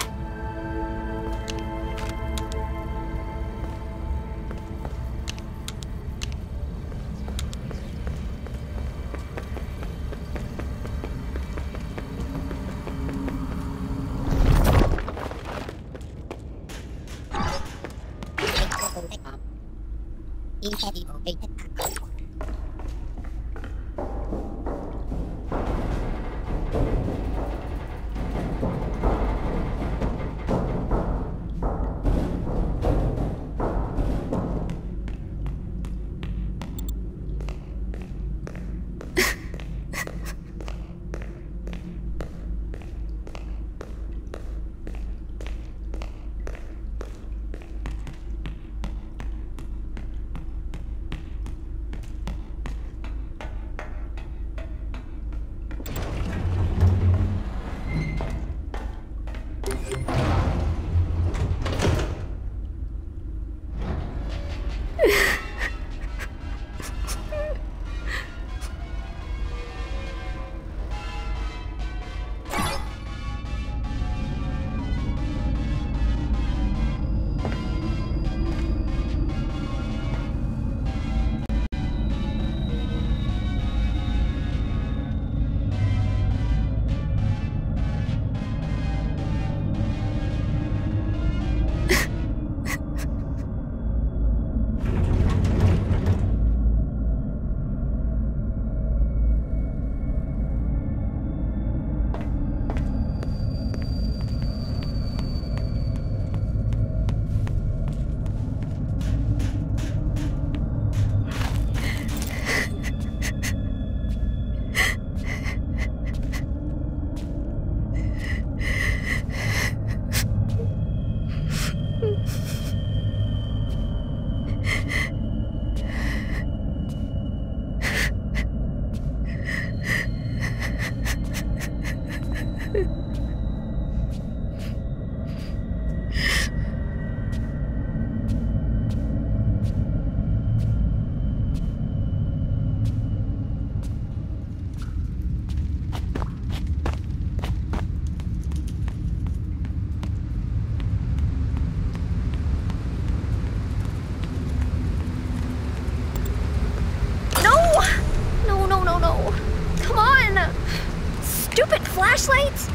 Flashlights?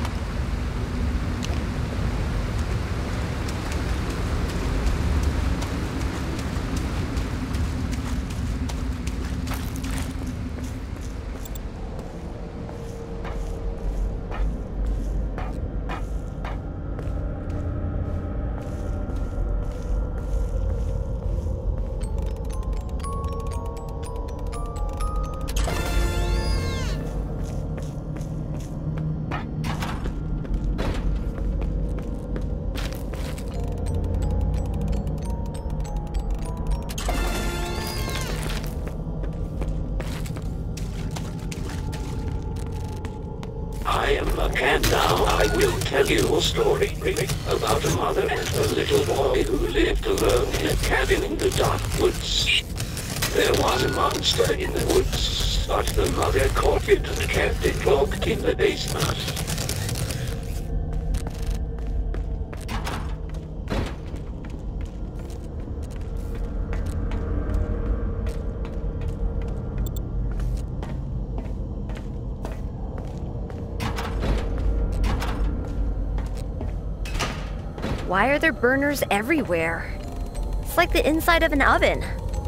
And now I will tell you a story about a mother and her little boy who lived alone in a cabin in the dark woods. There was a monster in the woods, but the mother caught it and kept it locked in the basement. Why are there burners everywhere? It's like the inside of an oven.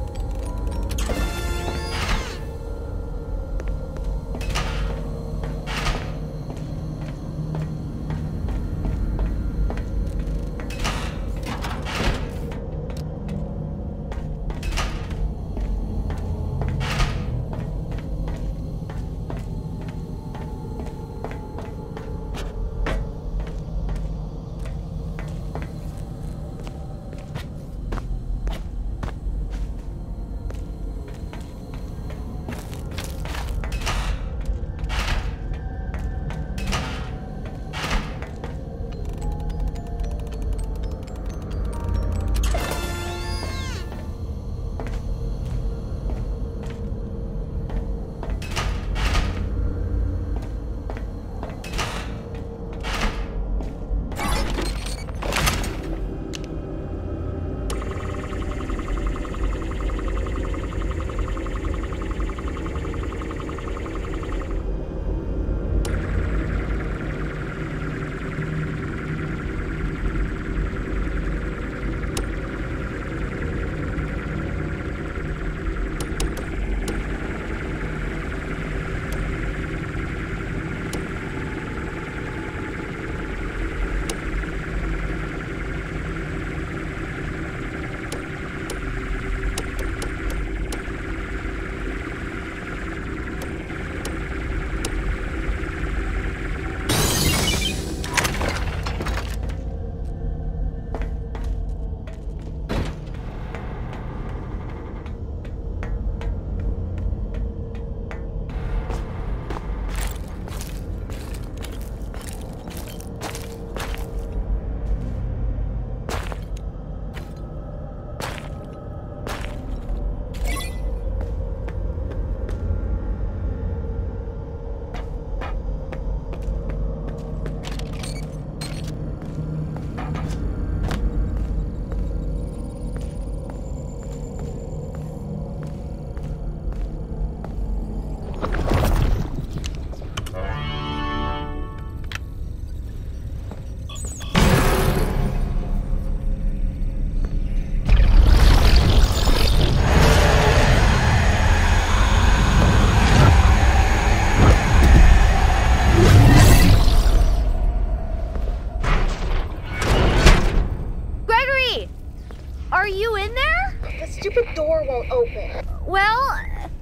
door won't open. Well,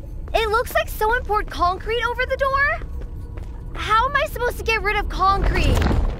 it looks like someone poured concrete over the door. How am I supposed to get rid of concrete?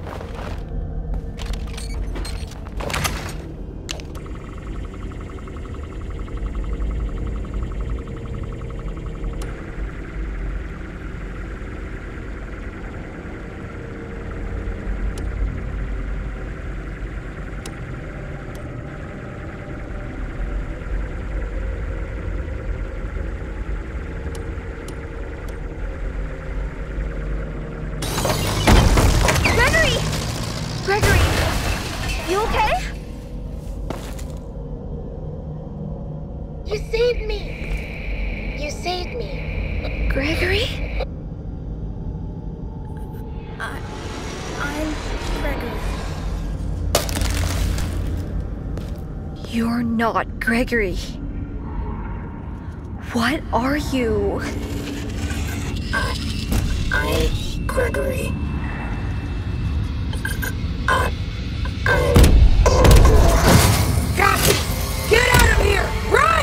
You're not Gregory. What are you? I... I'm Gregory. I... I... Cassie! Get out of here! Run!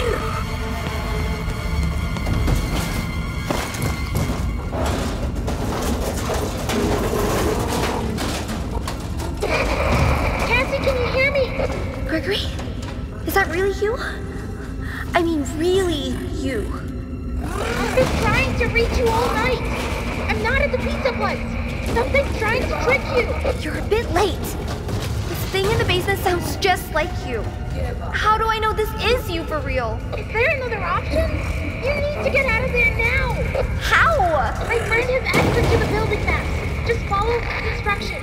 Cassie, can you hear me? Gregory? Is that really you? I mean, really you? I've been trying to reach you all night. I'm not at the pizza place. Something's trying to trick you. You're a bit late. This thing in the basement sounds just like you. How do I know this is you for real? Is there another option? You need to get out of there now. How? My friend has access to the building maps. Just follow his instructions.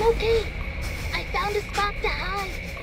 I'm okay. I found a spot to hide.